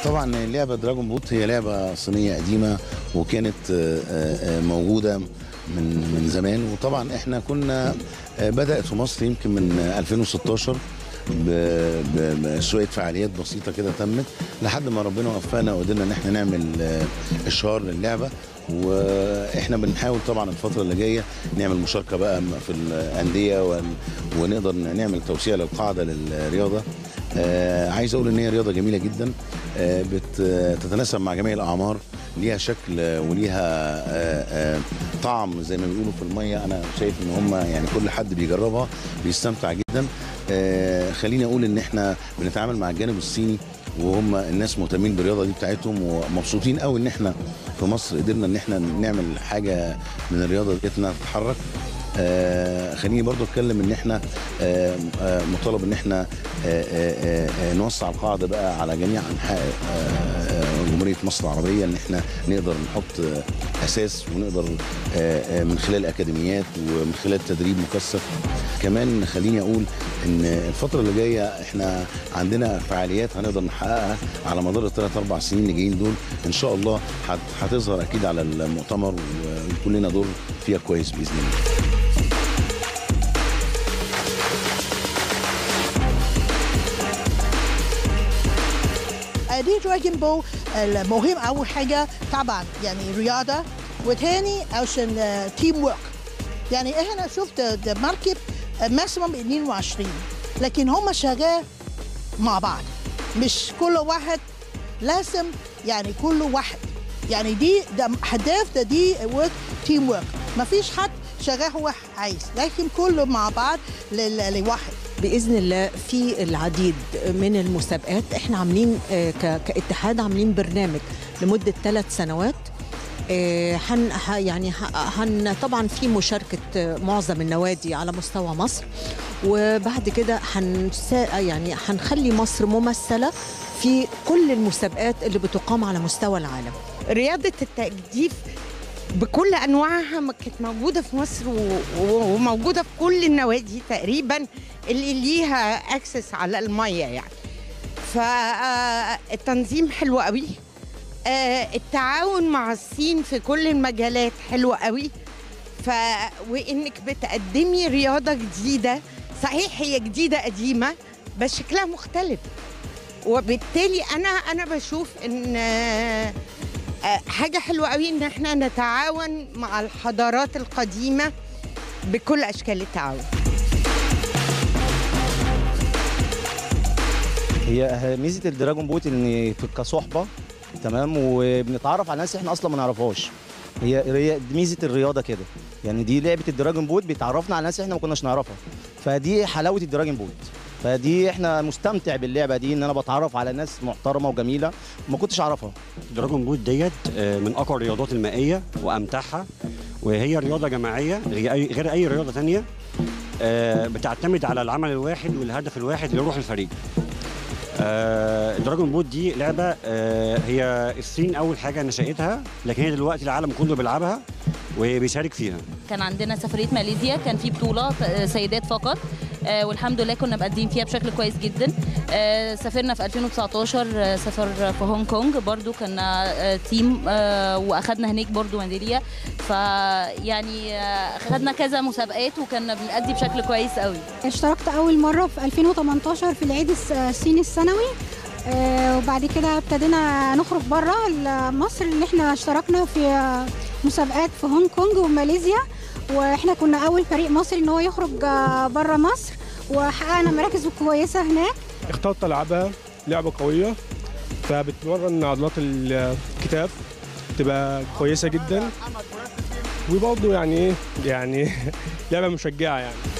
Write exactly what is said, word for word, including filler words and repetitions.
طبعا لعبة دراجون بوت هي لعبة صينية قديمة وكانت موجودة من من زمان، وطبعا احنا كنا بدأت في مصر يمكن من ألفين وستاشر بشوية فعاليات بسيطة كده تمت لحد ما ربنا وفقنا وقدرنا ان احنا نعمل اشهار للعبة. واحنا بنحاول طبعا الفترة اللي جاية نعمل مشاركة بقى في الأندية ونقدر نعمل توسيع للقاعدة للرياضة. آه عايز اقول ان هي رياضه جميله جدا، آه بتتناسب مع جميع الاعمار، ليها شكل وليها آه آه طعم زي ما بيقولوا في الميه. انا شايف ان هم يعني كل حد بيجربها بيستمتع جدا. آه خليني اقول ان احنا بنتعامل مع الجانب الصيني وهم الناس مهتمين بالرياضه دي بتاعتهم ومبسوطين قوي ان احنا في مصر قدرنا ان اححنا نعمل حاجه من الرياضه دي انها تتحرك. آه خليني برضو اتكلم ان احنا آه آه مطالب ان احنا آه آه آه نوسع القاعده بقى على جميع انحاء آه جمهوريه مصر العربيه، ان احنا نقدر نحط آه اساس ونقدر آه آه من خلال اكاديميات ومن خلال تدريب مكثف. كمان خليني اقول ان الفتره اللي جايه احنا عندنا فعاليات هنقدر نحققها على مدار الثلاث اربع سنين اللي جايين دول ان شاء الله هتظهر اكيد على المؤتمر ويكون لنا دور فيها كويس باذن الله. دي دراجون بول المهم اول حاجه طبعا يعني رياضه، وتاني عشان تيم ورك. يعني احنا شفت مركب ماكسيموم اثنين وعشرين، لكن هم شغال مع بعض، مش كل واحد لازم يعني كل واحد يعني دي ده هدف ده دي ورك تيم ورك، ما فيش حد شغال هو عايز، لكن كله مع بعض لواحد. بإذن الله في العديد من المسابقات احنا عاملين كاتحاد عاملين برنامج لمدة ثلاث سنوات. حن يعني حن طبعا في مشاركة معظم النوادي على مستوى مصر، وبعد كده حن يعني هنخلي مصر ممثلة في كل المسابقات اللي بتقام على مستوى العالم. رياضة التجديف بكل أنواعها كانت موجودة في مصر وموجودة في كل النوادي تقريبا اللي ليها أكسس على المية يعني. فالتنظيم حلو قوي، التعاون مع الصين في كل المجالات حلو قوي. ف وإنك بتقدمي رياضة جديدة، صحيح هي جديدة قديمة بس شكلها مختلف، وبالتالي أنا أنا بشوف إن حاجة حلوة قوي إن احنا نتعاون مع الحضارات القديمة بكل أشكال التعاون. هي ميزة الدراجون بوت إن كصحبة تمام، وبنتعرف على ناس احنا أصلا ما نعرفهاش. هي هي ميزة الرياضة كده، يعني دي لعبة الدراجون بوت بتعرفنا على ناس احنا ما كناش نعرفها، فدي حلاوة الدراجون بوت. فدي احنا مستمتع باللعبه دي، ان انا بتعرف على ناس محترمه وجميله ما كنتش اعرفها. دراجون بوت ديت من اقوى الرياضات المائيه وامتعها، وهي رياضه جماعيه غير اي رياضه ثانيه، بتعتمد على العمل الواحد والهدف الواحد لروح الفريق. دراجون بوت دي لعبه هي الصين اول حاجه نشأتها، لكن هي دلوقتي العالم كله بيلعبها وبيشارك فيها. كان عندنا سفريه ماليزيا، كان في بطوله سيدات فقط، آه والحمد لله كنا مقدمين فيها بشكل كويس جدا. آه سافرنا في ألفين وتسعتاشر، آه سافر في هونج كونج برضو كنا آه تيم، آه واخدنا هناك برضو ميداليه. فيعني آه خدنا كذا مسابقات وكنا بنأدي بشكل كويس قوي. اشتركت اول مره في ألفين وتمنتاشر في العيد الصيني السنوي، آه وبعد كده ابتدينا نخرج بره مصر، اللي احنا اشتركنا في مسابقات في هونج كونج وماليزيا، واحنا كنا اول فريق مصري ان هو يخرج بره مصر، وحققنا مراكز كويسه هناك. اخترت العبها لعبه قويه، فبتمرن عضلات الكتاف تبقى كويسه جدا، وبرضه يعني ايه يعني لعبه مشجعه يعني.